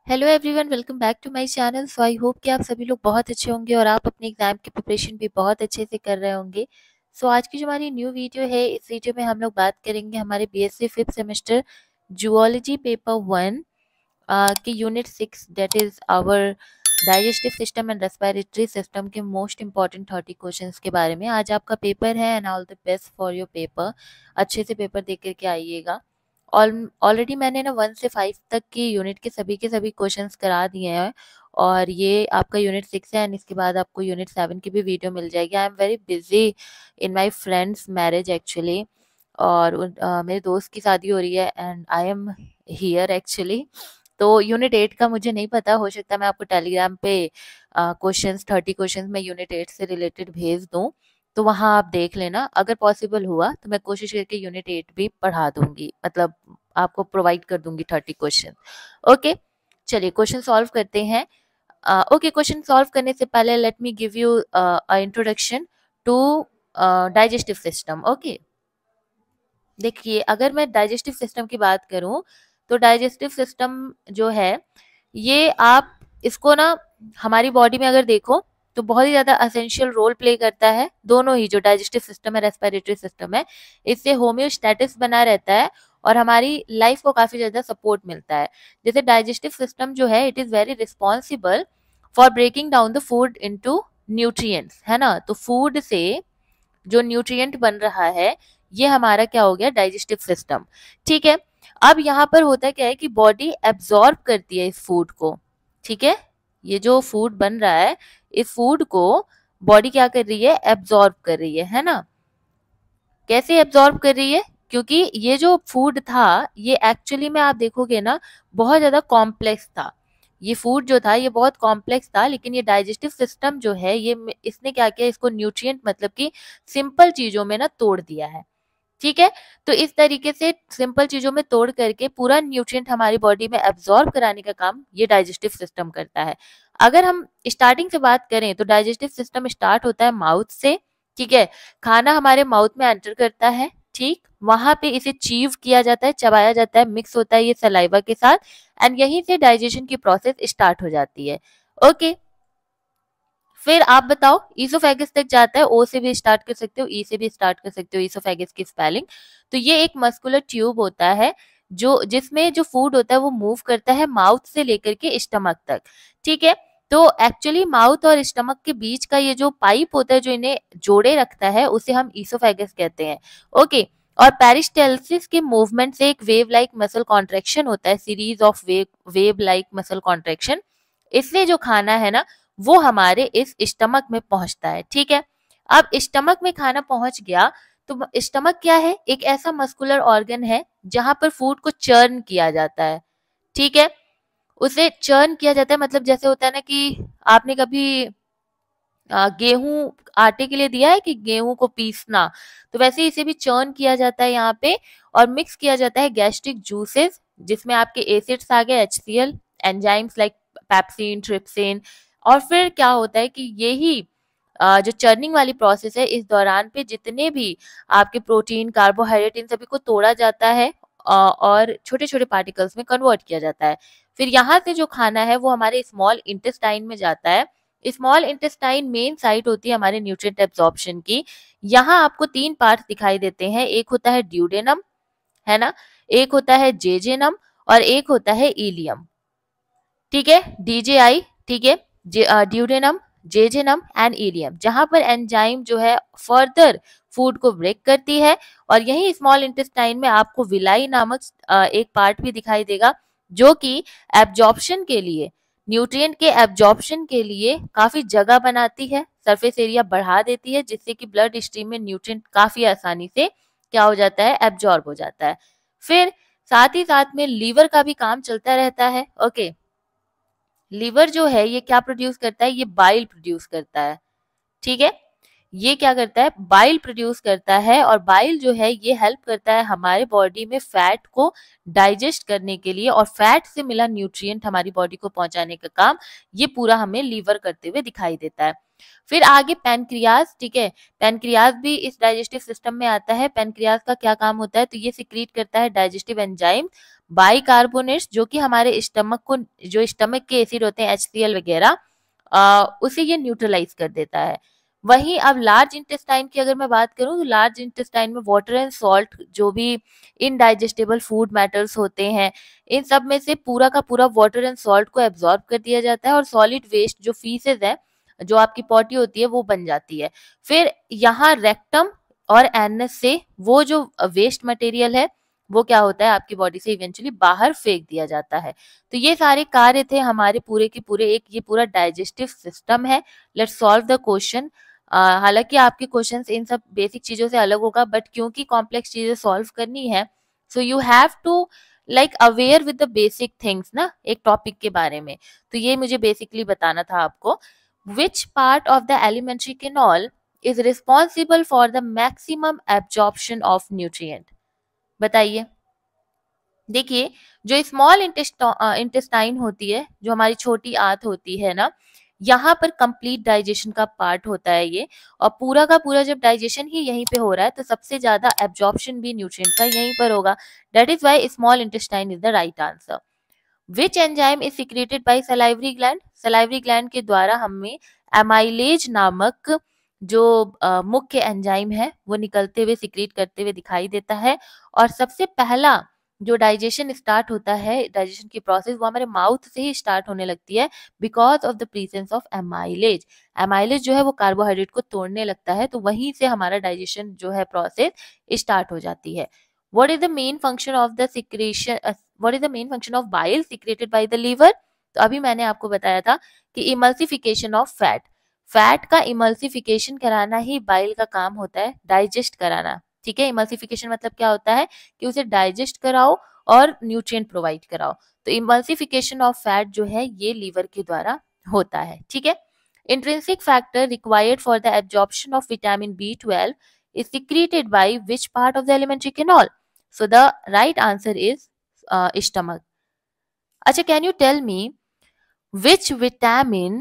Hello everyone, welcome back to my channel. So I hope कि आप सभी लोग बहुत अच्छे होंगे और आप अपने एग्जाम की प्रिपरेशन भी बहुत अच्छे से कर रहे होंगे। सो आज की जो हमारी न्यू वीडियो है, इस वीडियो में हम लोग बात करेंगे हमारे BSc fifth semester zoology paper 1 के unit 6 that is our digestive system and respiratory system के मोस्ट इंपॉर्टेंट 30 क्वेश्चंस के बारे में। आज आपका पेपर है and all the best for your paper. अच्छे से पेपर दे करके आइएगा। ऑलरेडी मैंने ना 1 से 5 तक की यूनिट के सभी क्वेश्चंस करा दिए हैं और ये आपका यूनिट 6 है एंड इसके बाद आपको यूनिट 7 की भी वीडियो मिल जाएगी। I am very busy in my friends marriage actually, और मेरे दोस्त की शादी हो रही है and I am here actually. तो यूनिट 8 का मुझे नहीं पता, हो सकता है मैं आपको टेलीग्राम पे क्वेश्चंस 30 क्वेश्चंस मैं यूनिट 8 से रिलेटेड भेज दूं, तो वहां आप देख लेना। अगर पॉसिबल हुआ तो मैं कोशिश करके यूनिट 8 भी पढ़ा दूंगी, मतलब आपको प्रोवाइड कर दूंगी 30 क्वेश्चन। ओके, चलिए क्वेश्चन सॉल्व करते हैं। ओके, क्वेश्चन सॉल्व करने से पहले let me give you introduction to digestive system. Okay, देखिए अगर मैं डाइजेस्टिव सिस्टम की बात करूं तो डाइजेस्टिव सिस्टम जो है ये आप इसको ना हमारी बॉडी में अगर देखो तो बहुत ही ज्यादा असेंशियल रोल प्ले करता है। दोनों ही जो डाइजेस्टिव सिस्टम है, रेस्पिरेटरी सिस्टम है, इससे होम्योस्टेटिस बना रहता है और हमारी लाइफ को काफी ज्यादा सपोर्ट मिलता है। जैसे डाइजेस्टिव सिस्टम जो है it is very responsible for breaking down the food into nutrients, है ना। तो फूड से जो न्यूट्रिएंट बन रहा है ये हमारा क्या हो गया, डाइजेस्टिव सिस्टम। ठीक है, अब यहाँ पर होता क्या है कि बॉडी एब्जॉर्ब करती है इस फूड को। ठीक है, ये जो फूड बन रहा है इस फूड को बॉडी क्या कर रही है, एब्जॉर्ब कर रही है ना। कैसे एब्जॉर्ब कर रही है, क्योंकि ये जो फूड था ये एक्चुअली में आप देखोगे ना बहुत ज्यादा कॉम्प्लेक्स था। ये फूड जो था ये बहुत कॉम्प्लेक्स था, लेकिन ये डाइजेस्टिव सिस्टम जो है ये इसने क्या किया, इसको न्यूट्रिएंट मतलब कि सिंपल चीजों में ना तोड़ दिया है। ठीक है, तो इस तरीके से सिंपल चीजों में तोड़ करके पूरा न्यूट्रिएंट हमारी बॉडी में एब्जॉर्ब कराने का काम ये डाइजेस्टिव सिस्टम करता है। अगर हम स्टार्टिंग से बात करें तो डाइजेस्टिव सिस्टम स्टार्ट होता है माउथ से। ठीक है, खाना हमारे माउथ में एंटर करता है, ठीक, वहां पे इसे चीव किया जाता है, चबाया जाता है, मिक्स होता है ये सलाइवा के साथ एंड यहीं से डाइजेशन की प्रोसेस स्टार्ट हो जाती है। ओके, फिर आप बताओ ईसोफेगस तक जाता है। ओ से भी स्टार्ट कर सकते हो, ई से भी स्टार्ट कर सकते हो ईसोफेगस की स्पेलिंग। तो ये एक मस्कुलर ट्यूब होता है जो जिसमें जो फूड होता है वो मूव करता है माउथ से लेकर के स्टमक तक। ठीक है, तो एक्चुअली माउथ और स्टमक के बीच का ये जो पाइप होता है जो इन्हें जोड़े रखता है उसे हम ईसोफेगस कहते हैं। ओके, और पेरिस्टेल्सिस के मूवमेंट से एक वेव लाइक मसल कॉन्ट्रेक्शन होता है, series of wave like muscle contraction. इससे जो खाना है ना वो हमारे इस स्टमक में पहुंचता है। ठीक है, अब स्टमक में खाना पहुंच गया तो स्टमक क्या है, एक ऐसा मस्कुलर ऑर्गन है जहां पर फूड को चर्न किया जाता है। ठीक है, उसे चर्न किया जाता है, मतलब जैसे होता है ना कि आपने कभी गेहूं आटे के लिए दिया है कि गेहूं को पीसना, तो वैसे ही इसे भी चर्न किया जाता है यहाँ पे और मिक्स किया जाता है गैस्ट्रिक जूसेस जिसमें आपके एसिड्स आ गए, HCl, enzymes like pepsin, trypsin. और फिर क्या होता है कि यही जो चर्निंग वाली प्रोसेस है इस दौरान पे जितने भी आपके प्रोटीन, कार्बोहाइड्रेट, इन सभी को तोड़ा जाता है और छोटे छोटे पार्टिकल्स में कन्वर्ट किया जाता है। फिर यहाँ से जो खाना है वो हमारे स्मॉल इंटेस्टाइन में जाता है। स्मॉल इंटेस्टाइन मेन साइट होती है हमारे न्यूट्रिएंट एब्जॉर्प्शन की। यहाँ आपको 3 पार्ट दिखाई देते हैं, एक होता है ड्यूडेनम, है ना, एक होता है जेजेनम और एक होता है इलियम। ठीक है, DJI, ठीक है, ड्यूडेनम, जेजेनम एंड इलियम, जहां पर एंजाइम जो है फर्दर फूड को ब्रेक करती है। और यही स्मॉल इंटेस्टाइन में आपको विलाई नामक एक पार्ट भी दिखाई देगा जो कि एब्जॉर्प्शन के लिए, न्यूट्रिएंट के एब्जॉर्प्शन के लिए काफी जगह बनाती है, सरफेस एरिया बढ़ा देती है जिससे कि ब्लड स्ट्रीम में न्यूट्रिएंट काफी आसानी से क्या हो जाता है, एब्जॉर्ब हो जाता है। फिर साथ ही साथ में लीवर का भी काम चलता रहता है। ओके, लीवर जो है ये क्या प्रोड्यूस करता है, ये बाइल प्रोड्यूस करता है। ठीक है, ये क्या करता है, बाइल प्रोड्यूस करता है, और बाइल जो है ये हेल्प करता है हमारे बॉडी में फैट को डाइजेस्ट करने के लिए, और फैट से मिला न्यूट्रिएंट हमारी बॉडी को पहुंचाने का काम ये पूरा हमें लीवर करते हुए दिखाई देता है। फिर आगे पैनक्रियाज, ठीक है, पैनक्रियाज भी इस डाइजेस्टिव सिस्टम में आता है। पैनक्रियाज का क्या काम होता है, तो ये सिक्रीट करता है डाइजेस्टिव एंजाइम बाइकार्बोनेट्स, जो कि हमारे स्टमक को, जो स्टमक के एसिड होते हैं HCl वगैरह, उसे ये न्यूट्रलाइज कर देता है। वहीं अब लार्ज इंटेस्टाइन की अगर मैं बात करूं, तो लार्ज इंटेस्टाइन में वाटर एंड सॉल्ट, जो भी इनडाइजेस्टेबल फूड मैटर्स होते हैं, इन सब में से पूरा का पूरा वाटर एंड सॉल्ट को एब्जॉर्ब कर दिया जाता है, और सॉलिड वेस्ट जो फीसेज है, जो आपकी पॉटी होती है, वो बन जाती है। फिर यहाँ रेक्टम और एनस से वो जो वेस्ट मटेरियल है वो क्या होता है, आपकी बॉडी से इवेंचुअली बाहर फेंक दिया जाता है। तो ये सारे कार्य थे हमारे पूरे के पूरे, एक ये पूरा डाइजेस्टिव सिस्टम है। Let's solve the question. हालांकि आपके क्वेश्चंस इन सब बेसिक चीजों से अलग होगा, बट क्योंकि कॉम्प्लेक्स चीजें सॉल्व करनी है, so you have to like aware with the basic things ना, एक टॉपिक के बारे में। तो ये मुझे बेसिकली बताना था आपको। Which part of the alimentary canal is responsible for the maximum absorption of nutrient? बताइए। देखिए, जो स्मॉल इंटेस्टाइन होती है, जो हमारी छोटी आंत होती है ना, यहाँ पर कंप्लीट डाइजेशन का पार्ट होता है ये, और पूरा का पूरा जब डाइजेशन ही यहीं पे हो रहा है, तो सबसे ज्यादा एब्जॉर्प्शन भी न्यूट्रिएंट का यहीं पर होगा। That is why small intestine is the right answer. Which enzyme is secreted by salivary gland? Salivary gland के द्वारा हमें एमाइलेज नामक जो मुख्य एंजाइम है वो निकलते हुए, सिक्रीट करते हुए दिखाई देता है। और सबसे पहला जो डाइजेशन स्टार्ट होता है, डाइजेशन की प्रोसेस, वो हमारे माउथ से ही स्टार्ट होने लगती है, because of the presence of amylase. Amylase जो है वो कार्बोहाइड्रेट को तोड़ने लगता है, तो वहीं से हमारा डाइजेशन जो है प्रोसेस स्टार्ट हो जाती है। What is the main function of the secretion? What is the main function of bile secreted by the liver? तो अभी मैंने आपको बताया था कि इमल्सिफिकेशन ऑफ फैट, फैट का इमल्सिफिकेशन कराना ही बाइल का काम होता है, डाइजेस्ट कराना। ठीक है, इमल्सिफिकेशन मतलब क्या होता है कि उसे डाइजेस्ट कराओ और न्यूट्रिएंट प्रोवाइड कराओ। तो इमल्सिफिकेशन ऑफ फैट जो है ये लीवर के द्वारा होता है। ठीक है, intrinsic factor required for the absorption of vitamin B12 is secreted by which part of the alimentary canal? So the right answer is stomach. अच्छा, can you tell me which vitamin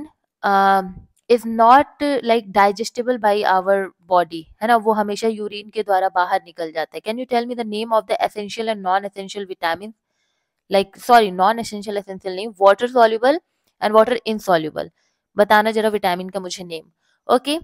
is not like digestible by our body? है ना, वो हमेशा urine के द्वारा बाहर निकल जाता है। Can you tell me the name of the essential and non-essential vitamins? Like sorry, non-essential, essential नहीं, water soluble and water insoluble। बताना जरा विटामिन का मुझे name. Okay,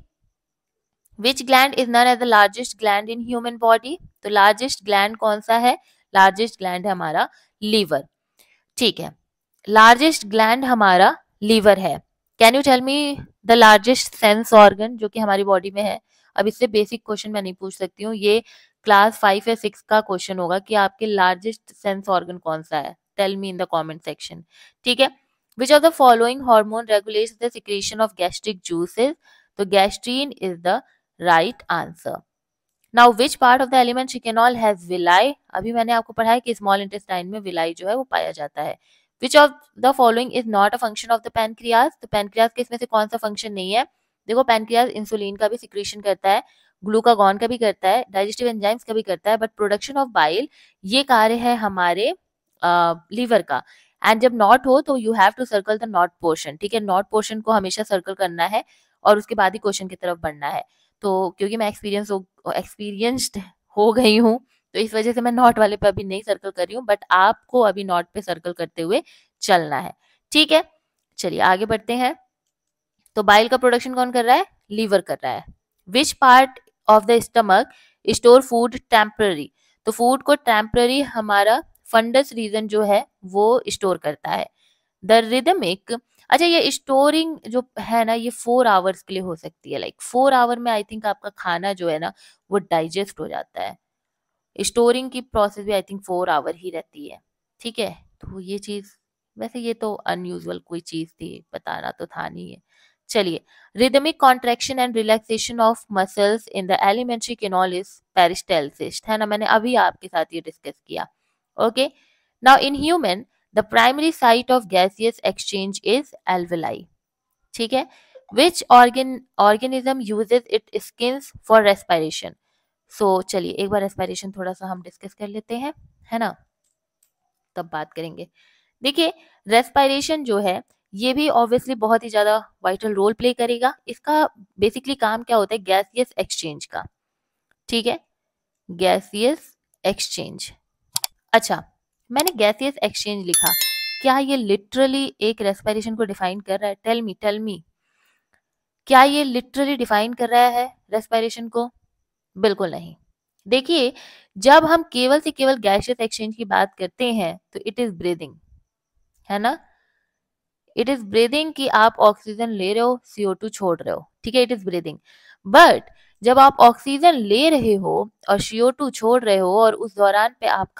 which gland is known as the largest gland in human body? तो largest gland कौन सा है? Largest gland है हमारा लीवर। ठीक है, लार्जेस्ट ग्लैंड हमारा लीवर है। Can you tell me the largest sense organ जो कि हमारी बॉडी में है? अब इससे बेसिक क्वेश्चन मैं नहीं पूछ सकती हूँ, ये क्लास 5 या 6 का क्वेश्चन होगा कि आपके लार्जेस्ट सेंस ऑर्गन कौन सा है। Tell me in the comment section. ठीक है, which of the following hormone regulates the secretion of gastric juices? तो gastrin is the right answer. Now which part of the alimentary canal has villi? अभी मैंने आपको पढ़ाया कि small intestine में villi जो है वो पाया जाता है। Which of the following is not a function of the pancreas? तो पैनक्रियाज के इसमें से कौन सा फंक्शन नहीं है? देखो, पैनक्रियाज इंसुलिन का भी सिक्रीशन करता है, ग्लूकागॉन का भी करता है, डाइजेस्टिव एंजाइम्स का भी करता है, बट प्रोडक्शन ऑफ बाइल ये कार्य है हमारे लीवर का। एंड जब नॉट हो तो you have to circle the not portion. ठीक है, नॉट पोर्शन को हमेशा सर्कल करना है और उसके बाद ही क्वेश्चन की तरफ बढ़ना है। तो क्योंकि मैं एक्सपीरियंस्ड हो गई हूँ, तो इस वजह से मैं नॉट वाले पे अभी नहीं सर्कल कर रही हूँ, बट आपको अभी नॉट पे सर्कल करते हुए चलना है। ठीक है, चलिए आगे बढ़ते हैं। तो बाइल का प्रोडक्शन कौन कर रहा है? लीवर कर रहा है। Which part of the stomach store food temporary? तो फूड को टेम्पररी हमारा फंडस रीजन जो है वो स्टोर करता है। द रिदमिक, अच्छा ये स्टोरिंग जो है ना, ये 4 आवर्स के लिए हो सकती है। लाइक 4 आवर में आई थिंक आपका खाना जो है ना वो डाइजेस्ट हो जाता है। स्टोरिंग की प्रोसेस भी आई थिंक 4 आवर ही रहती है। ठीक है, तो ये चीज, वैसे ये तो अनयूजुअल कोई चीज थी, बताना तो था नहीं है। चलिए, rhythmic contraction and relaxation of muscles in the alimentary canal is peristalsis, है ना, मैंने अभी आपके साथ ये डिस्कस किया। Okay, now in human the primary site of gaseous exchange is alveoli. ठीक है, which organism uses it skins for respiration. So चलिए एक बार रेस्पिरेशन थोड़ा सा हम डिस्कस कर लेते हैं, है ना, तब बात करेंगे। देखिए रेस्पिरेशन जो है ये भी ऑब्वियसली बहुत ही ज्यादा वाइटल रोल प्ले करेगा। इसका बेसिकली काम क्या होता है, गैसियस एक्सचेंज का, ठीक है, गैसियस एक्सचेंज। अच्छा, मैंने गैसियस एक्सचेंज लिखा, क्या ये लिटरली एक रेस्पिरेशन को डिफाइन कर रहा है? टेल मी, क्या ये लिटरली डिफाइन कर रहा है रेस्पिरेशन को? बिल्कुल नहीं। देखिए जब हम केवल से केवल गैसियस एक्सचेंज की बात करते हैं तो इट इज ब्रीदिंग, है ना, इट इज ब्रीदिंग कि आप ऑक्सीजन ले रहे हो, CO2 छोड़ रहे हो, ठीक है, इट इज ब्रीदिंग। बट जब आप ऑक्सीजन ले रहे हो और CO2 छोड़ रहे हो और उस दौरान पे आप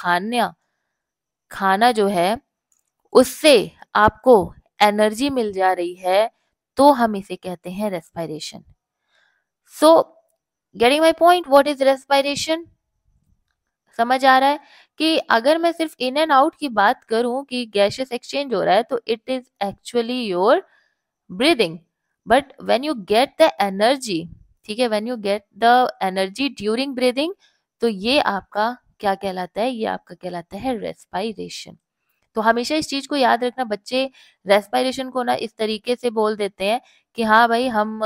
खाना जो है उससे आपको एनर्जी मिल जा रही है, तो हम इसे कहते हैं respiration. So getting my point, what is respiration? समझ आ रहा है कि अगर मैं सिर्फ इन एंड आउट की बात करूं कि गैसियस एक्सचेंज हो रहा है तो it is actually your breathing. But when you get the energy, ठीक है, when you get the energy during breathing, तो ये आपका क्या कहलाता है, ये आपका कहलाता है रेस्पायरेशन। तो हमेशा इस चीज को याद रखना, बच्चे रेस्पायरेशन को ना इस तरीके से बोल देते हैं कि हाँ भाई हम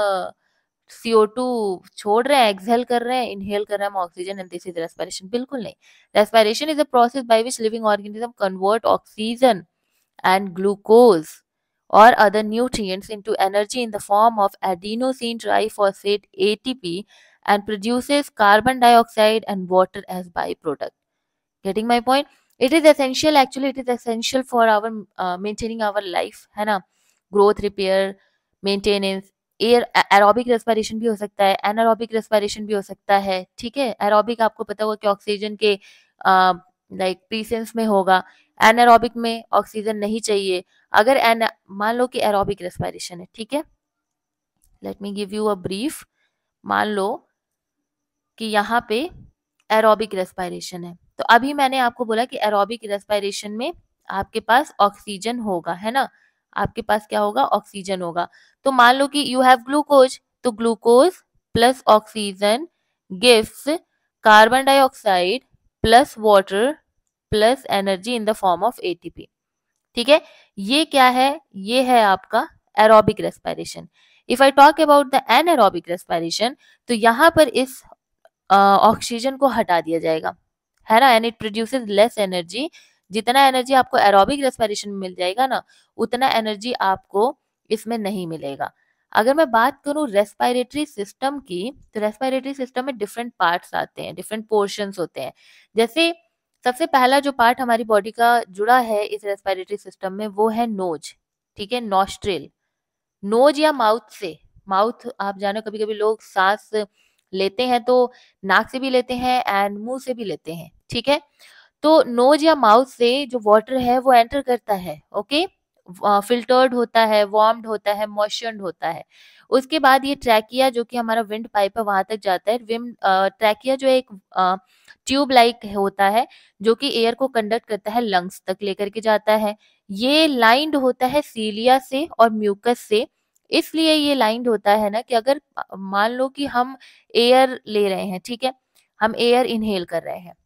CO2 छोड़ रहे हैं, एक्सहेल कर रहे हैं, इनहेल कर रहे हैं oxygen and this is respiration. बिल्कुल नहीं। Respiration is a process by which living organism convert oxygen and glucose or other nutrients into energy in the form of adenosine triphosphate ATP and produces carbon dioxide and water as byproduct. Getting my point? It is essential, actually it is essential for our maintaining our life, है ना, growth, repair, maintenance। Air aerobic respiration भी हो सकता है, anaerobic respiration भी हो सकता है, ठीक है। एरोबिक आपको पता होगा कि ऑक्सीजन के लाइक प्रीसेंस में होगा, एनारोबिक में ऑक्सीजन नहीं चाहिए। अगर एन मान लो कि एरोबिक रेस्पिरेशन है, ठीक है, let me give you a brief. मान लो कि यहाँ पे एरोबिक रेस्पिरेशन है, तो अभी मैंने आपको बोला कि एरोबिक रेस्पिरेशन में आपके पास ऑक्सीजन होगा, है ना, आपके पास क्या होगा, ऑक्सीजन होगा। तो मान लो कि यू हैव ग्लूकोज, तो glucose plus oxygen gives carbon dioxide plus water plus energy in the form of ATP, ठीक है। ये क्या है, ये है आपका aerobic respiration. If I talk about the anaerobic respiration, तो यहाँ पर इस ऑक्सीजन को हटा दिया जाएगा, है ना, and it produces less energy. जितना एनर्जी आपको एरोबिक रेस्पिरेशन में मिल जाएगा ना, उतना एनर्जी आपको इसमें नहीं मिलेगा। अगर मैं बात करूं रेस्पिरेटरी सिस्टम की, तो रेस्पिरेटरी सिस्टम में डिफरेंट पार्ट्स आते हैं, डिफरेंट पोर्शंस होते हैं। जैसे सबसे पहला जो पार्ट हमारी बॉडी का जुड़ा है इस रेस्पिरेटरी सिस्टम में वो है नोज, ठीक है, नॉस्ट्रिल। नोज या माउथ से, माउथ आप जानो कभी कभी लोग सांस लेते हैं तो नाक से भी लेते हैं एंड मुंह से भी लेते हैं, ठीक है। तो नोज या माउथ से जो वाटर है वो एंटर करता है, ओके, फिल्टर्ड होता है, वार्म्ड होता है, मॉइस्चर्ड होता है। उसके बाद ये ट्रैकिया जो कि हमारा विंड पाइप है वहां तक जाता है। विंड ट्रैकिया जो एक ट्यूब लाइक होता है जो कि एयर को कंडक्ट करता है, लंग्स तक लेकर के जाता है। ये लाइंड होता है सीलिया से और म्यूकस से। इसलिए ये लाइंड होता है ना कि अगर मान लो कि हम एयर ले रहे हैं, ठीक है, हम एयर इनहेल कर रहे हैं,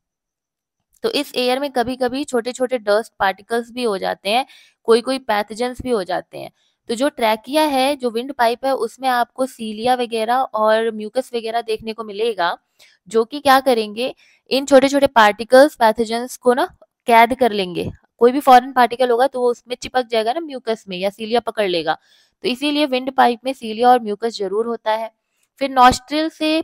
तो इस एयर में कभी कभी छोटे छोटे डस्ट पार्टिकल्स भी हो जाते हैं, कोई कोई पैथोजेंस भी हो जाते हैं। तो जो ट्रैकिया है, जो विंड पाइप है, उसमें आपको सीलिया वगैरह और म्यूकस वगैरह देखने को मिलेगा, जो कि क्या करेंगे, इन छोटे छोटे पार्टिकल्स पैथोजेंस को ना कैद कर लेंगे। कोई भी फॉरेन पार्टिकल होगा तो वो उसमें चिपक जाएगा ना म्यूकस में, या सीलिया पकड़ लेगा। तो इसीलिए विंड पाइप में सीलिया और म्यूकस जरूर होता है। फिर नॉस्ट्रिल से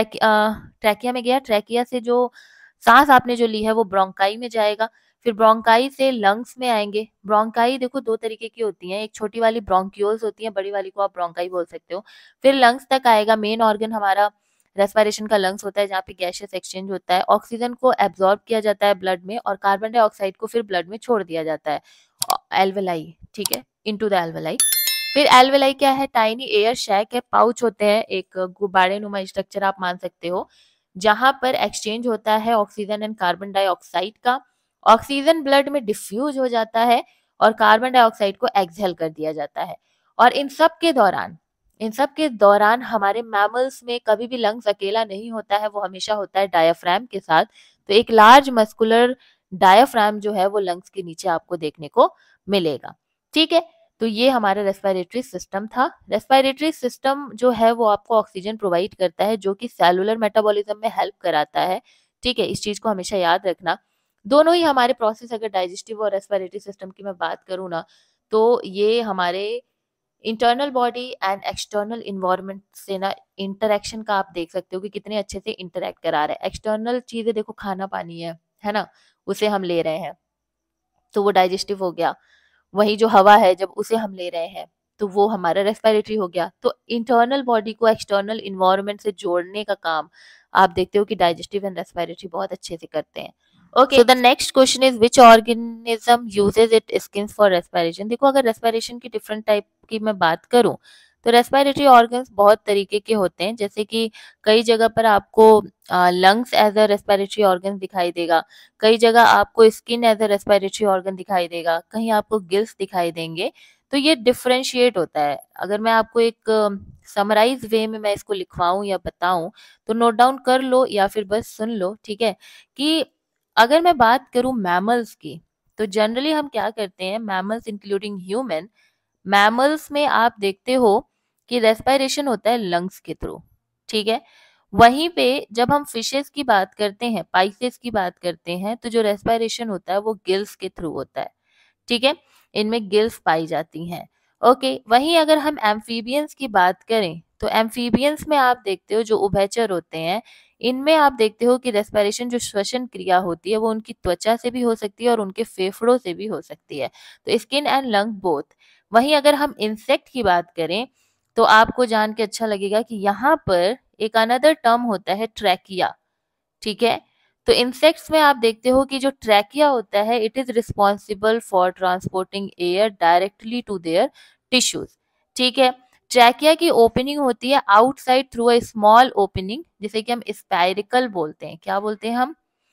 ट्रैकिया में गया, ट्रैकिया से जो सांस आपने जो ली है वो ब्रोंकाई में जाएगा। फिर ब्रोंकाई से लंग्स में आएंगे। ब्रोंकाई देखो दो तरीके की होती हैं, एक छोटी वाली ब्रोंक्यूल्स होती है, बड़ी वाली को आप ब्रोंकाई बोल सकते हो। फिर लंग्स तक आएगा। मेन ऑर्गन हमारा रेस्पिरेशन का लंग्स होता है, जहाँ पे गैसियस एक्सचेंज होता है। ऑक्सीजन को एब्जॉर्ब किया जाता है ब्लड में और कार्बन डाइऑक्साइड को फिर ब्लड में छोड़ दिया जाता है, एल्वेलाई, ठीक है, इनटू द एल्वेलाई। फिर एल्वेलाई क्या है, टाइनी एयर शैक है, पाउच होते हैं, एक गुब्बारे नुमा स्ट्रक्चर आप मान सकते हो, जहां पर एक्सचेंज होता है ऑक्सीजन एंड कार्बन डाइऑक्साइड का। ऑक्सीजन ब्लड में डिफ्यूज हो जाता है और कार्बन डाइऑक्साइड को एक्सहेल कर दिया जाता है। और इन सब के दौरान इन सब के दौरान हमारे मैमल्स में कभी भी लंग्स अकेला नहीं होता है, वो हमेशा होता है डायाफ्राम के साथ। तो एक लार्ज मस्कुलर डायाफ्राम जो है वो लंग्स के नीचे आपको देखने को मिलेगा। ठीक है, तो ये हमारा रेस्पिरेटरी सिस्टम था। रेस्पिरेटरी सिस्टम जो है वो आपको ऑक्सीजन प्रोवाइड करता है, जो कि सेलुलर मेटाबॉलिज्म में हेल्प कराता है। ठीक है, इस चीज को हमेशा याद रखना। दोनों ही हमारे प्रोसेस, अगर डाइजेस्टिव और रेस्पिरेटरी सिस्टम की मैं बात करूँ ना, तो ये हमारे internal body and external environment से ना इंटरेक्शन का आप देख सकते हो कि कितने अच्छे से इंटरेक्ट करा रहे हैं। एक्सटर्नल चीजें देखो, खाना पानी है ना, उसे हम ले रहे हैं तो वो डाइजेस्टिव हो गया। वही जो हवा है, जब उसे हम ले रहे हैं तो वो हमारा रेस्पिरेटरी हो गया। तो इंटरनल बॉडी को एक्सटर्नल इन्वायरमेंट से जोड़ने का काम आप देखते हो कि डाइजेस्टिव एंड रेस्पिरेटरी बहुत अच्छे से करते हैं। Okay, so the next question is which organism uses it skin for respiration. देखो, अगर रेस्पिरेशन की डिफरेंट टाइप की मैं बात करूं तो रेस्पिरेटरी ऑर्गन्स बहुत तरीके के होते हैं। जैसे कि कई जगह पर आपको lungs as a respiratory organ दिखाई देगा, कई जगह आपको skin as a respiratory organ दिखाई देगा, कहीं आपको गिल्स दिखाई देंगे। तो ये डिफरेंशिएट होता है। अगर मैं आपको एक समराइज वे में मैं इसको लिखवाऊं या बताऊं तो नोट डाउन कर लो या फिर बस सुन लो। ठीक है, कि अगर मैं बात करूं मैमल्स की, तो जनरली हम क्या करते हैं, मैमल्स इंक्लूडिंग ह्यूमन, मैमल्स में आप देखते हो कि रेस्पिरेशन होता है लंग्स के थ्रू। ठीक है, वहीं पे जब हम फिशेस की बात करते हैं, पाइसेस की बात करते हैं, तो जो रेस्पिरेशन होता है वो गिल्स के थ्रू होता है। ठीक है, इनमें गिल्स पाई जाती हैं। ओके, वहीं अगर हम एम्फीबियंस की बात करें तो एम्फीबियंस में आप देखते हो जो उभयचर होते हैं, इनमें आप देखते हो कि रेस्पिरेशन जो श्वसन क्रिया होती है वो उनकी त्वचा से भी हो सकती है और उनके फेफड़ों से भी हो सकती है। तो स्किन एंड लंग बोथ। वहीं अगर हम इंसेक्ट की बात करें तो आपको जान के अच्छा लगेगा कि यहाँ पर एक अनदर टर्म होता है ट्रैकिया। ठीक है, तो इंसेक्ट्स में आप देखते हो कि जो ट्रैकिया होता है it is responsible for transporting air directly to their tissues. ठीक है, ट्रैकिया की ओपनिंग होती है outside through a small opening, जिसे कि हम स्पाइरिकल बोलते हैं। क्या बोलते हैं हम?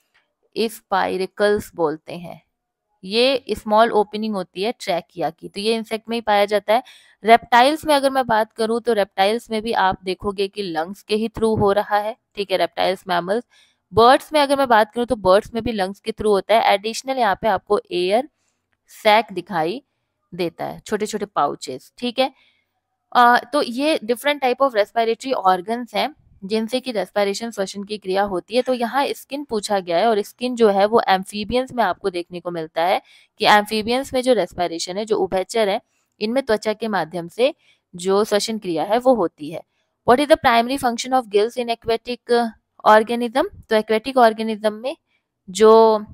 स्पाइरिकल्स बोलते हैं। ये स्मॉल ओपनिंग होती है ट्रैकिया की, तो ये इंसेक्ट में ही पाया जाता है। रेप्टाइल्स में अगर मैं बात करूं तो रेप्टाइल्स में भी आप देखोगे कि लंग्स के ही थ्रू हो रहा है। ठीक है, रेप्टाइल्स, मैमल्स। बर्ड्स में अगर मैं बात करूं तो बर्ड्स में भी लंग्स के थ्रू होता है। एडिशनल यहाँ पे आपको एयर सैक दिखाई देता है, छोटे छोटे पाउचेस। ठीक है, तो ये different type of respiratory organs हैं जिनसे कि रेस्पिरेशन, श्वसन की क्रिया होती है। तो यहाँ स्किन पूछा गया है और स्किन जो है वो एम्फीबियंस में आपको देखने को मिलता है कि एम्फीबियंस में जो रेस्पिरेशन है, जो उभयचर है, इनमें त्वचा के माध्यम से जो श्वसन क्रिया है वो होती है। What is the primary function of gills in aquatic organism? तो एक्वेटिक ऑर्गेनिज्म में जो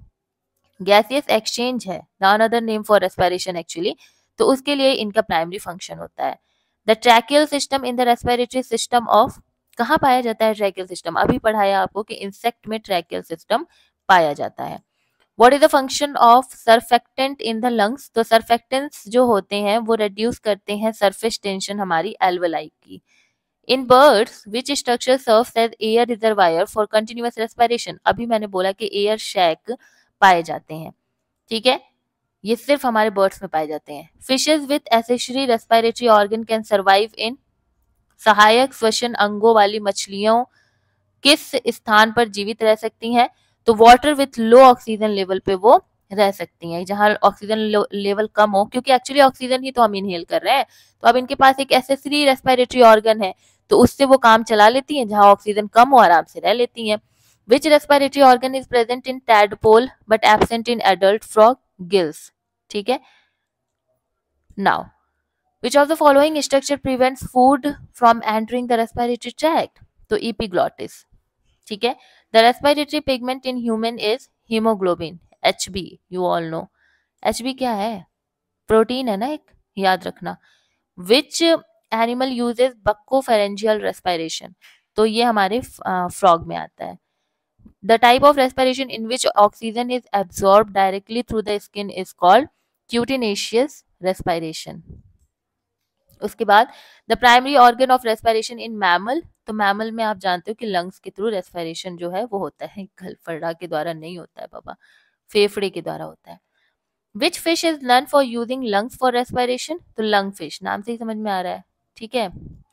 गैसियस एक्सचेंज है, known other name for respiration actually, तो उसके लिए इनका प्राइमरी फंक्शन होता है। The tracheal system in the respiratory system of, कहाँ पाया जाता है ट्रैकियल सिस्टम? अभी पढ़ाया आपको कि इंसेक्ट में ट्रैकियल सिस्टम पाया जाता है। What is the function of surfactant in the lungs? तो सरफेक्टेंट्स जो होते हैं वो रिड्यूस करते हैं सरफेस टेंशन हमारी एल्वेलाई की। In birds which structure serves as air reservoir for continuous respiration? अभी मैंने बोला कि एयर शैक पाए जाते हैं। ठीक है, ये सिर्फ हमारे बर्ड्स में पाए जाते हैं। Fishes with accessory respiratory organ can survive in, सहायक श्वसन अंगों वाली मछलियों किस स्थान पर जीवित रह सकती हैं? तो water with low oxygen level पे वो रह सकती हैं, जहां ऑक्सीजन लेवल कम हो, क्योंकि एक्चुअली ऑक्सीजन ही तो हम इनहेल कर रहे हैं। तो अब इनके पास एक एसेसरी रेस्पिरेटरी ऑर्गन है, तो उससे वो काम चला लेती हैं, जहां ऑक्सीजन कम हो आराम से रह लेती हैं। Which respiratory organ is present in tadpole but absent in adult frog? Gills. ठीक है, now which of the following structure prevents food from entering the respiratory tract? तो epiglottis। ठीक है, the respiratory pigment in human is hemoglobin, HB, you all know। HB क्या है? Protein है ना एक, याद रखना। which animal uses buccopharyngeal respiration? तो ये हमारे फ्रॉग में आता है। the type of respiration in which oxygen is absorbed directly through the skin is called cutaneous respiration। उसके बाद the primary organ of respiration in mammal, तो मैमल में आप जानते हो कि लंग्स के थ्रू रेस्पिरेशन जो है वो होता है, गलफड़ा के द्वारा नहीं होता है बाबा, फेफड़े के द्वारा होता है। Which fish is known for using lungs for respiration? तो लंग फिश, नाम से ही समझ में आ रहा है। ठीक है,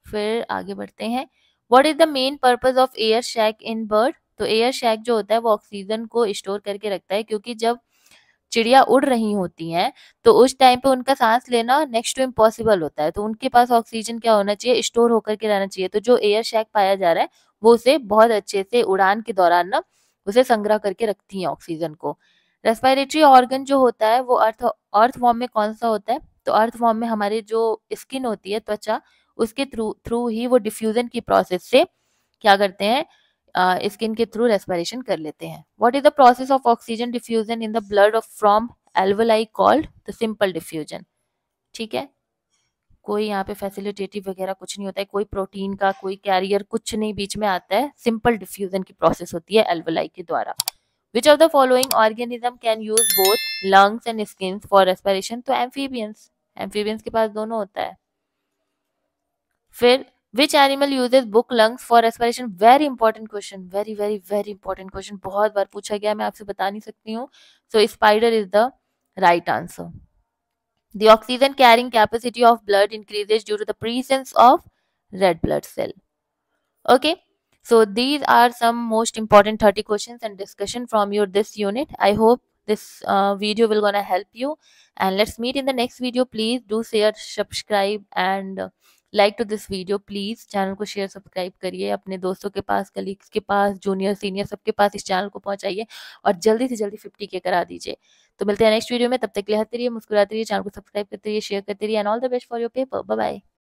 फिर आगे बढ़ते हैं। What is the main purpose of air sac in bird? तो एयर शैक जो होता है वो ऑक्सीजन को स्टोर करके रखता है, क्योंकि जब चिड़िया उड़ रही होती हैं तो उस टाइम पे उनका सांस लेना नेक्स्ट टू इम्पॉसिबल होता है, तो उनके पास ऑक्सीजन क्या होना चाहिए, स्टोर होकर के रहना चाहिए। तो जो एयर शैक पाया जा रहा है वो उसे बहुत अच्छे से उड़ान के दौरान ना उसे संग्रह करके रखती है ऑक्सीजन को। रेस्पिरेटरी ऑर्गन जो होता है वो अर्थ फॉर्म में कौन सा होता है? तो अर्थ फॉर्म में हमारे जो स्किन होती है, त्वचा, उसके थ्रू थ्रू ही वो डिफ्यूजन की प्रोसेस से क्या करते हैं, स्किन के थ्रू रेस्पिरेशन कर लेते हैं। What is the process of oxygen diffusion in the blood of from alveoli called? The simple diffusion. ठीक है, कोई यहाँ पे फैसिलिटेटिव वगैरह कुछ नहीं होता है, कोई प्रोटीन का कोई कैरियर कुछ नहीं बीच में आता है, सिंपल डिफ्यूजन की प्रोसेस होती है एल्वोलाई के द्वारा। Which of the following organism can use both lungs and skin for respiration? तो एम्फीबियंस, एम्फीबियंस के पास दोनों होता है। फिर which animal uses book lungs for respiration? Very important question, very very very important question, बहुत बार पूछा गया, मैं आपसे बता नहीं सकती हूँ। So spider is the right answer. The oxygen carrying capacity of blood increases due to the presence of red blood cell. Okay, so these are some most important 30 questions and discussion from your this unit. I hope this video will gonna help you, and let's meet in the next video. Please do share, subscribe and like to this video. Please channel को share subscribe करिए, अपने दोस्तों के पास, colleagues के पास, junior senior सबके पास इस channel को पहुंचाइए और जल्दी से जल्दी 50 के करा दीजिए। तो मिलते हैं नेक्स्ट वीडियो में, तब तक के लिए हंसते रहिए, मुस्कुराते रहिए, चैनल को सब्सक्राइब करते रहिए, शेयर करते रहिए, and all the best for your paper. Bye bye.